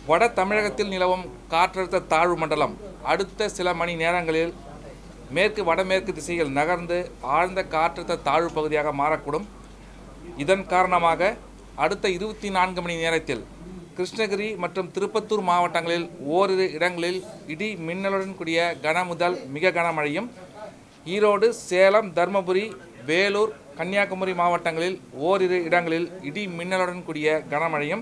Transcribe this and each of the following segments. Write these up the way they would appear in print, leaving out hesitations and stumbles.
வட தமிழகத்தில் நிலவும் காற்றழுத்த தாழ்வு மண்டலம் அடுத்த சில மணி நேரங்களில் மேற்கு வடமேற்கு திசையில் நகர்ந்து ஆழ்ந்த காற்றழுத்த தாழ்வு பகுதியாக மாறக்கூடும். இதன் காரணமாக அடுத்த 24 மணி நேரத்தில் கிருஷ்ணகிரி மற்றும் திருப்பத்தூர் மாவட்டங்களில் ஓரிரு இடங்களில் இடி மின்னலுடன் கூடிய கன முதல் மிக கனமழையும், ஈரோடு, சேலம், தருமபுரி, வேலூர், கன்னியாகுமரி மாவட்டங்களில் ஓரிரு இடங்களில் இடி மின்னலுடன் கூடிய கனமழையும்,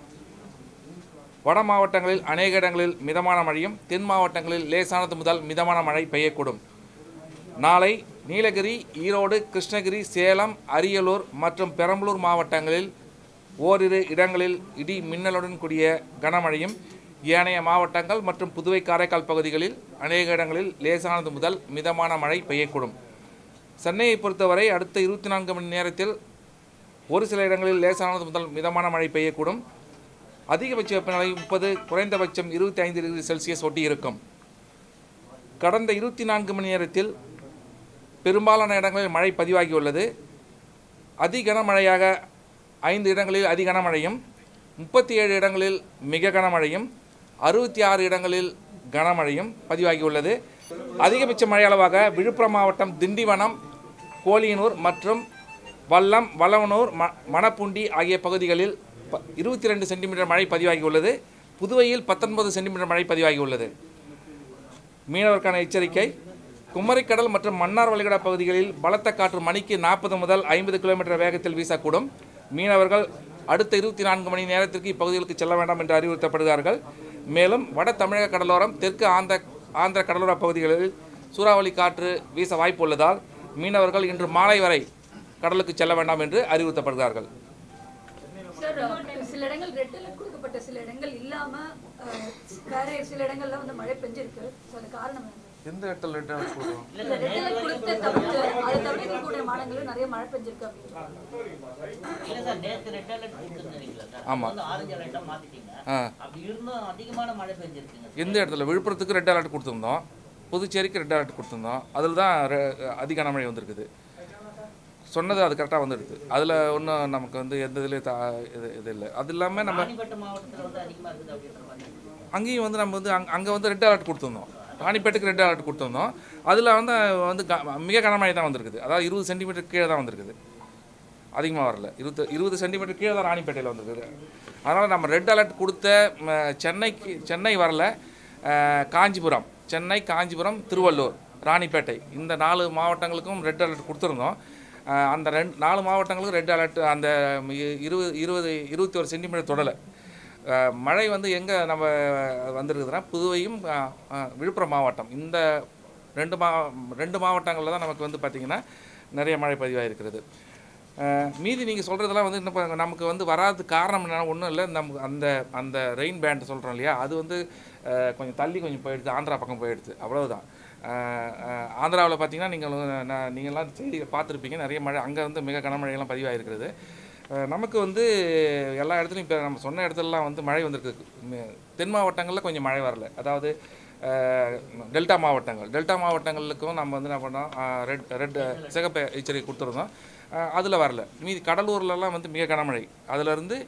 வட மாவட்டங்களில் அநேக இடங்களில் மிதமான மழையும், தென் மாவட்டங்களில் லேசானது முதல் மிதமான மழை பெய்யக்கூடும். நாளை நீலகிரி, ஈரோடு, கிருஷ்ணகிரி, சேலம், அரியலூர் மற்றும் பெரம்பலூர் மாவட்டங்களில் ஓரிரு இடங்களில் இடி மின்னலுடன் கூடிய கனமழையும், ஏனைய மாவட்டங்கள் மற்றும் புதுவை காரைக்கால் பகுதிகளில் அநேக இடங்களில் லேசானது முதல் மிதமான மழை பெய்யக்கூடும். சென்னையை பொறுத்தவரை அடுத்த 24 மணி நேரத்தில் ஒரு சில இடங்களில் லேசானது முதல் மிதமான மழை பெய்யக்கூடும். அதிகபட்ச வெப்பநிலை 30, குறைந்தபட்சம் 25 டிகிரி செல்சியஸ் ஒட்டி இருக்கும். கடந்த 24 மணி நேரத்தில் பெரும்பாலான இடங்களில் மழை பதிவாகியுள்ளது. அதி கனமழையாக 5 இடங்களில் அதி கனமழையும், 37 இடங்களில் மிக கனமழையும், 66 இடங்களில் கனமழையும் பதிவாகியுள்ளது. அதிகபட்ச மழை அளவாக விழுப்புரம் மாவட்டம் திண்டிவனம், கோலியனூர் மற்றும் வல்லம், வளவனூர், மணப்புண்டி ஆகிய பகுதிகளில் 22 சென்டிமீட்டர் மழை பதிவாகியுள்ளது. புதுவையில் 19 சென்டிமீட்டர் மழை பதிவாகியுள்ளது. மீனவருக்கான எச்சரிக்கை: குமரிக்கடல் மற்றும் மன்னார் வளைகுடா பகுதிகளில் பலத்த காற்று மணிக்கு 40 முதல் 50 கிலோமீட்டர் வேகத்தில் வீசக்கூடும். மீனவர்கள் அடுத்த 24 மணி நேரத்திற்கு இப்பகுதிகளுக்கு செல்ல வேண்டாம் என்று அறிவுறுத்தப்படுகிறார்கள். மேலும் வட தமிழக கடலோரம், தெற்கு ஆந்திர கடலோர பகுதிகளில் சூறாவளி காற்று வீச வாய்ப்பு உள்ளதால் மீனவர்கள் இன்று மாலை வரை கடலுக்கு செல்ல வேண்டாம் என்று அறிவுறுத்தப்படுகிறார்கள். சில இடங்கள் ரெட் அலர்ட் கொடுக்கப்பட்ட, சில இடங்கள் இல்லாம வேற சில இடங்கள்ல வந்து மழை பெஞ்சிருக்கு. அது காரணம் என்ன? எந்த இடத்துல ரெட் அலர்ட் கொடுக்கும்? ரெட் அலர்ட் கொடுத்த தவிர்த்து அதை தவிர்க்கக்கூடிய மாநிலங்களில் நிறைய மழை பெஞ்சிருக்கு அப்படின்னு. இல்ல சார், நேத்து ரெட் அலர்ட் கொடுத்திருந்தீங்களா சார்? ஆமா. ஆரஞ்சு அலர்ட்டா மாத்திட்டீங்க. அப்படி இருந்தும் அதிகமான மழை பெஞ்சிருக்குங்க. எந்த இடத்துல? விழுப்புரத்துக்கு ரெட் அலர்ட் கொடுத்திருந்தோம், புதுச்சேரிக்கு ரெட் அலர்ட் கொடுத்திருந்தோம். அதில் தான் அதிக கனமழை வந்திருக்குது. சொன்னது அது கரெக்டாக வந்துடுது. அதில் ஒன்றும் நமக்கு வந்து எந்த இது இல்லை. அது இல்லாமல் நம்ம அங்கேயும் வந்து நம்ம வந்து அங்கே வந்து ரெட் அலர்ட் கொடுத்துருந்தோம். ராணிப்பேட்டுக்கு ரெட் அலர்ட் கொடுத்துருந்தோம். அதில் வந்து மிக கனமழை தான் வந்திருக்குது. அதாவது 20 சென்டிமீட்டர் கீழே தான் வந்திருக்குது. அதிகமாக வரல. 20 சென்டிமீட்டர் கீழே தான் ராணிப்பேட்டையில் வந்திருக்குது. அதனால் நம்ம ரெட் அலர்ட் கொடுத்த சென்னை வரல. காஞ்சிபுரம், சென்னை, காஞ்சிபுரம், திருவள்ளூர், ராணிப்பேட்டை இந்த 4 மாவட்டங்களுக்கும் ரெட் அலர்ட் கொடுத்துருந்தோம். அந்த 4 மாவட்டங்களுக்கும் ரெட் அலர்ட் அந்த 21 சென்டிமீட்டர் தொடலை. மழை வந்து எங்கே நம்ம வந்திருக்குதுன்னா புதுவையும் விழுப்புரம் மாவட்டம், இந்த 2 மாவட்டங்களில் தான் நமக்கு வந்து பார்த்திங்கன்னா நிறைய மழை பதிவாகிருக்கிறது. மீதி நீங்கள் சொல்கிறதெல்லாம் வந்து இன்னும் நமக்கு வந்து வராது. காரணம் என்னென்னா ஒன்றும் இல்லை, நமக்கு அந்த ரெயின் பேண்ட் சொல்கிறோம் இல்லையா, அது வந்து கொஞ்சம் தள்ளி கொஞ்சம் போயிடுது, ஆந்திரா பக்கம் போயிடுது, அவ்வளவுதான். ஆந்திராவில் பார்த்தீங்கன்னா நீங்கள்லாம் செய்தி பார்த்துருப்பீங்க, நிறைய மழை அங்கே வந்து மிக கனமழையெல்லாம் பதிவாகிருக்கிறது. நமக்கு வந்து எல்லா இடத்துலையும் இப்போ நம்ம சொன்ன இடத்துலலாம் வந்து மழை வந்திருக்கு. தென் மாவட்டங்களில் கொஞ்சம் மழை வரல. அதாவது டெல்டா மாவட்டங்களுக்கும் நம்ம வந்து என்ன பண்ணோம், சிகப்பு எச்சரிக்கை கொடுத்துருந்தோம். அதில் வரல. மீதி கடலூர்லலாம் வந்து மிக கனமழை. அதிலிருந்து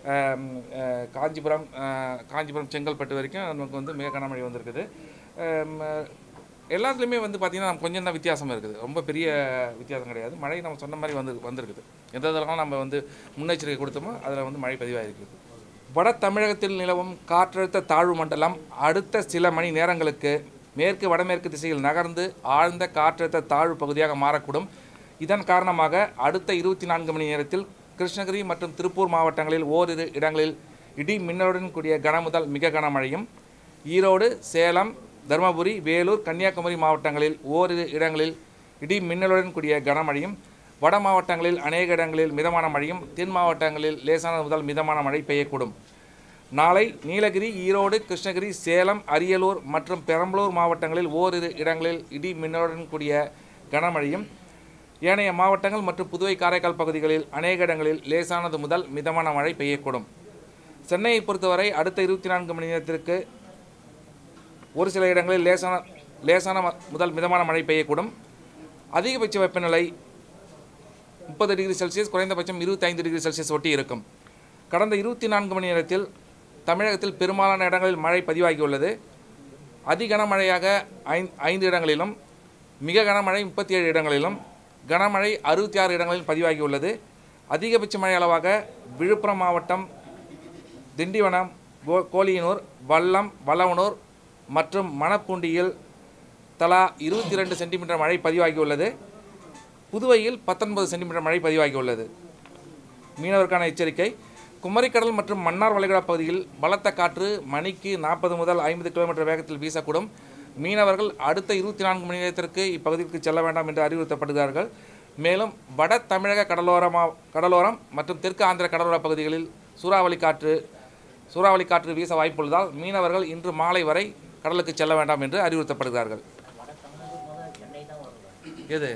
காஞ்சிபுரம், செங்கல்பட்டு வரைக்கும் நமக்கு வந்து மிக கனமழை வந்திருக்குது. எல்லாத்துலேயுமே வந்து பார்த்திங்கன்னா நம்ம கொஞ்சம் தான் வித்தியாசம் இருக்குது. ரொம்ப பெரிய வித்தியாசம் கிடையாது. மழை நம்ம சொன்ன மாதிரி வந்திருக்குது. எந்த இதெல்லாம் நம்ம வந்து முன்னெச்சரிக்கை கொடுத்தோமோ அதில் வந்து மழை பதிவாகிருக்குது. வட தமிழகத்தில் நிலவும் காற்றழுத்த தாழ்வு மண்டலம் அடுத்த சில மணி நேரங்களுக்கு மேற்கு வடமேற்கு திசையில் நகர்ந்து ஆழ்ந்த காற்றழுத்த தாழ்வு பகுதியாக மாறக்கூடும். இதன் காரணமாக அடுத்த 24 மணி நேரத்தில் கிருஷ்ணகிரி மற்றும் திருப்பூர் மாவட்டங்களில் ஓரிரு இடங்களில் இடி மின்னலுடன் கூடிய கன முதல் மிக கனமழையும், ஈரோடு, சேலம், தருமபுரி, வேலூர், கன்னியாகுமரி மாவட்டங்களில் ஓரிரு இடங்களில் இடி மின்னலுடன் கூடிய கனமழையும், வட மாவட்டங்களில் அநேக இடங்களில் மிதமான மழையும், தென் மாவட்டங்களில் லேசானது முதல் மிதமான மழை பெய்யக்கூடும். நாளை நீலகிரி, ஈரோடு, கிருஷ்ணகிரி, சேலம், அரியலூர் மற்றும் பெரம்பலூர் மாவட்டங்களில் ஓரிரு இடங்களில் இடி மின்னலுடன் கூடிய கனமழையும், ஏனைய மாவட்டங்கள் மற்றும் புதுவை காரைக்கால் பகுதிகளில் அநேக இடங்களில் லேசானது முதல் மிதமான மழை பெய்யக்கூடும். சென்னையை பொறுத்தவரை அடுத்த 24 மணி நேரத்திற்கு ஒரு சில இடங்களில் லேசான முதல் மிதமான மழை பெய்யக்கூடும். அதிகபட்ச வெப்பநிலை 30 டிகிரி செல்சியஸ், குறைந்தபட்சம் 25 டிகிரி செல்சியஸ் ஒட்டி இருக்கும். கடந்த 24 மணி நேரத்தில் தமிழகத்தில் பெரும்பாலான இடங்களில் மழை பதிவாகியுள்ளது. அதி கனமழையாக 5 இடங்களிலும், மிக கனமழை 37 இடங்களிலும், கனமழை 66 இடங்களில் பதிவாகியுள்ளது. அதிகபட்ச மழை அளவாக விழுப்புரம் மாவட்டம் திண்டிவனம், கோலியனூர், வல்லம், வல்லவனூர் மற்றும் மணப்பூண்டியில் தலா 22 சென்டிமீட்டர் மழை பதிவாகியுள்ளது. புதுவையில் 19 சென்டிமீட்டர் மழை பதிவாகியுள்ளது. மீனவருக்கான எச்சரிக்கை: குமரிக்கடல் மற்றும் மன்னார் வளைகுடா பகுதியில் பலத்த காற்று மணிக்கு 40 முதல் 50 கிலோமீட்டர் வேகத்தில் வீசக்கூடும். மீனவர்கள் அடுத்த 24 மணி நேரத்திற்கு இப்பகுதிக்கு செல்ல வேண்டாம் என்று அறிவுறுத்தப்படுகிறார்கள். மேலும் வட தமிழக கடலோரம் மற்றும் தெற்கு ஆந்திர கடலோர பகுதிகளில் சூறாவளி காற்று வீச வாய்ப்புள்ளதால் மீனவர்கள் இன்று மாலை வரை கடலுக்கு செல்ல வேண்டாம் என்று அறிவுறுத்தப்படுகிறார்கள். எது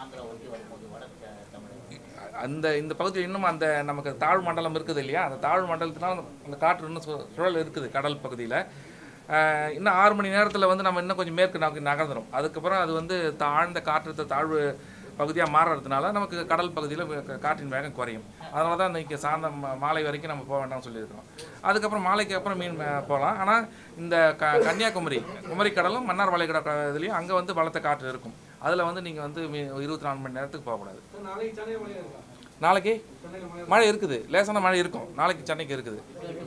இந்த பகுதியில் இன்னும் அந்த நமக்கு தாழ்வு மண்டலம் இருக்குது இல்லையா, அந்த தாழ்வு மண்டலத்தினால் அந்த காற்று இன்னும் சுழல் இருக்குது கடல் பகுதியில். இன்னும் 6 மணி நேரத்தில் வந்து நம்ம இன்னும் கொஞ்சம் மேற்கு நோக்கி நகர்ந்துடும். அதுக்கப்புறம் அது வந்து ஆழ்ந்த காற்றழுத்த தாழ்வு பகுதியாக மாறுறதுனால நமக்கு கடல் பகுதியில் காற்றின் வேகம் குறையும். அதனால தான் இன்றைக்கி சாயந்தரம் மாலை வரைக்கும் நம்ம போக வேண்டாம்னு சொல்லியிருக்கிறோம். அதுக்கப்புறம் மாலைக்கு அப்புறம் மீன் போகலாம். ஆனால் இந்த குமரி கடலும் மன்னார் வளைகுடா இதுலேயும் அங்கே வந்து பலத்த காற்று இருக்கும். அதில் வந்து நீங்கள் வந்து 24 மணி நேரத்துக்கு போகக்கூடாது. நாளைக்கு மழை இருக்குது, லேசான மழை இருக்கும். நாளைக்கு சென்னைக்கு இருக்குது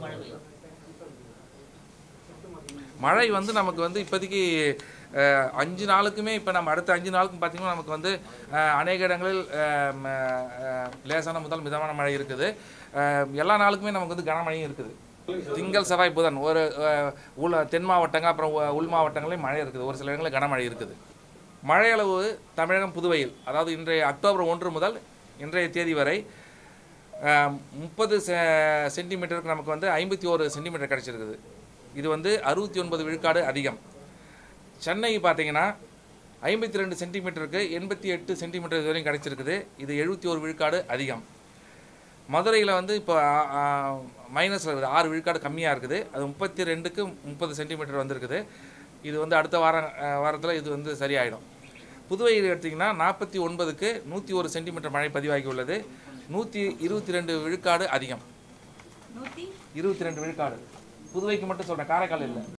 மழை. வந்து நமக்கு வந்து இப்போதைக்கு 5 நாளுக்குமே, இப்போ நம்ம அடுத்த 5 நாளுக்கும் பார்த்திங்கன்னா நமக்கு வந்து அநேக இடங்களில் லேசான முதல் மிதமான மழை இருக்குது. எல்லா நாளுக்குமே நமக்கு வந்து கனமழையும் இருக்குது. திங்கள், செவ்வாய், புதன் ஒரு தென் மாவட்டங்கள் அப்புறம் உள் மாவட்டங்களையும் மழை இருக்குது. ஒரு சில இடங்களில் கனமழை இருக்குது. மழையளவு தமிழகம் புதுவையில், அதாவது இன்றைய அக்டோபர் 1 முதல் இன்றைய தேதி வரை 30 சென்டிமீட்டருக்கு நமக்கு வந்து 51 சென்டிமீட்டர் கிடச்சிருக்குது. இது வந்து 69 விழுக்காடு அதிகம். சென்னை பார்த்தீங்கன்னா 52 சென்டிமீட்டருக்கு 88 சென்டிமீட்டர் வரையும் கிடச்சிருக்குது. இது 71 விழுக்காடு அதிகம். மதுரையில் வந்து இப்போ மைனஸில் இருக்குது, 6 விழுக்காடு கம்மியாக இருக்குது. அது 32க்கு 30 சென்டிமீட்டர் வந்திருக்குது. இது வந்து அடுத்த வாரத்தில் இது வந்து சரியாயிடும். புதுவையில் எடுத்திங்கன்னா 49க்கு 101 சென்டிமீட்டர் மழை பதிவாகி உள்ளது. 122 விழுக்காடு அதிகம். 122 விழுக்காடு புதுவைக்கு மட்டும் சொல்கிறேன், காரைக்கால் இல்லை.